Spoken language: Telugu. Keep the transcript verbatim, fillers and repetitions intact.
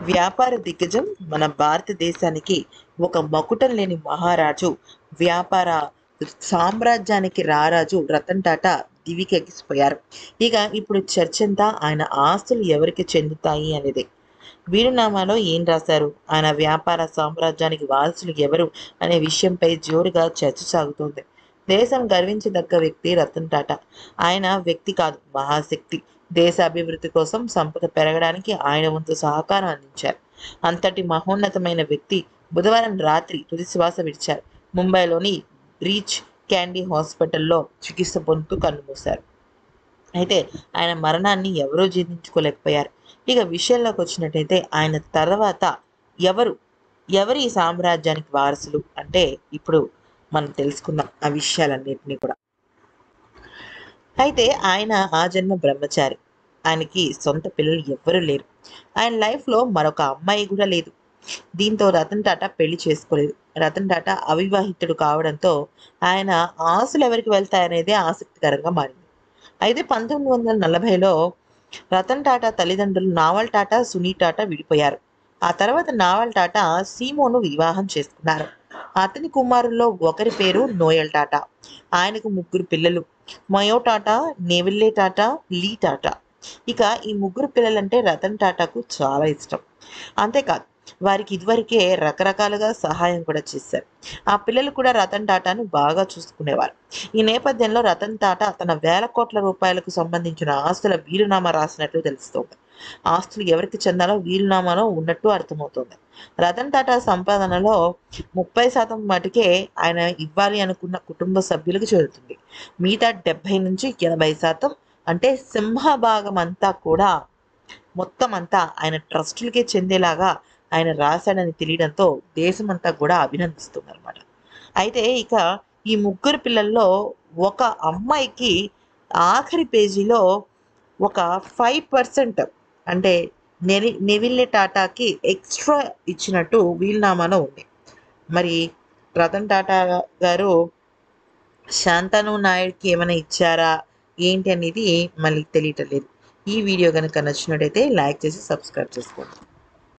వ్యాపార దిగ్గజం మన భారతదేశానికి ఒక మకుటం లేని మహారాజు, వ్యాపార సామ్రాజ్యానికి రారాజు రతన్ టాటా దివికెక్కిసిపోయారు. ఇక ఇప్పుడు చర్చంతా ఆయన ఆస్తులు ఎవరికి చెందుతాయి అనేదే. వీరునామాలో ఏం రాశారు, ఆయన వ్యాపార సామ్రాజ్యానికి వారసులు ఎవరు అనే విషయంపై జోరుగా చర్చ సాగుతోంది. దేశం గర్వించదగ్గ వ్యక్తి రతన్ టాటా. ఆయన వ్యక్తి కాదు, మహాశక్తి. దేశ అభివృద్ధి కోసం సంపద పెరగడానికి ఆయన వంతు సహకారం అందించారు. అంతటి మహోన్నతమైన వ్యక్తి బుధవారం రాత్రి తుది శ్వాస విడిచారు. ముంబైలోని బ్రీచ్ క్యాండీ హాస్పిటల్లో చికిత్స పొందుతూ కన్నుమూశారు. అయితే ఆయన మరణాన్ని ఎవరూ జీర్ణించుకోలేకపోయారు. ఇక విషయంలోకి వచ్చినట్టయితే ఆయన తర్వాత ఎవరు ఎవరు ఈ సామ్రాజ్యానికి వారసులు అంటే ఇప్పుడు మనం తెలుసుకుందాం ఆ విషయాలన్నింటినీ కూడా. అయితే ఆయన ఆ జన్మ బ్రహ్మచారి. ఆయనకి సొంత పిల్లలు ఎవ్వరూ లేరు. ఆయన లైఫ్లో మరొక అమ్మాయి కూడా లేదు. దీంతో రతన్ టాటా పెళ్లి చేసుకోలేదు. రతన్ టాటా అవివాహితుడు కావడంతో ఆయన ఆస్తులు ఎవరికి వెళ్తాయనేదే ఆసక్తికరంగా మారింది. అయితే పంతొమ్మిది వందల నలభైలో రతన్ టాటా తల్లిదండ్రులు నావల్ టాటా, సునీ టాటా విడిపోయారు. ఆ తర్వాత నావల్ టాటా సీమోను వివాహం చేసుకున్నారు. అతని కుమారుల్లో ఒకరి పేరు నోయల్ టాటా. ఆయనకు ముగ్గురు పిల్లలు, మయో టాటా, నెవిల్లే టాటా, లీ టాటా. ఇక ఈ ముగ్గురు పిల్లలంటే రతన్ టాటాకు చాలా ఇష్టం. అంతేకాదు, వారికి ఇదివరకే రకరకాలుగా సహాయం కూడా చేశారు. ఆ పిల్లలు కూడా రతన్ టాటాను బాగా చూసుకునేవారు. ఈ నేపథ్యంలో రతన్ టాటా తన వేల కోట్ల రూపాయలకు సంబంధించిన ఆస్తుల వీలునామా రాసినట్లు తెలుస్తోంది. ఆస్తులు ఎవరికి చెందాలో వీలునామాలో ఉన్నట్టు అర్థమవుతోంది. రతన్ టాటా సంపాదనలో ముప్పై శాతం మటుకే ఆయన ఇవ్వాలి అనుకున్న కుటుంబ సభ్యులకు చెందుతుంది. మిగతా డెబ్బై నుంచి ఎనభై శాతం అంటే సింహభాగం అంతా కూడా మొత్తం అంతా ఆయన ట్రస్టులకే చెందేలాగా ఆయన రాశాడని తెలియడంతో దేశమంతా కూడా అభినందిస్తుందన్నమాట. అయితే ఇక ఈ ముగ్గురు పిల్లల్లో ఒక అమ్మాయికి ఆఖరి పేజీలో ఒక ఫైవ్ పర్సెంట్ అంటే నెరి నెవిల్లే టాటాకి ఎక్స్ట్రా ఇచ్చినట్టు వీలునామాలో ఉంది. మరి రతన్ టాటా గారు శాంతను నాయుడుకి ఏమైనా ఇచ్చారా ఏంటి అనేది మళ్ళీ తెలియటం లేదు. ఈ వీడియో కనుక నచ్చినట్టయితే లైక్ చేసి సబ్స్క్రైబ్ చేసుకోండి.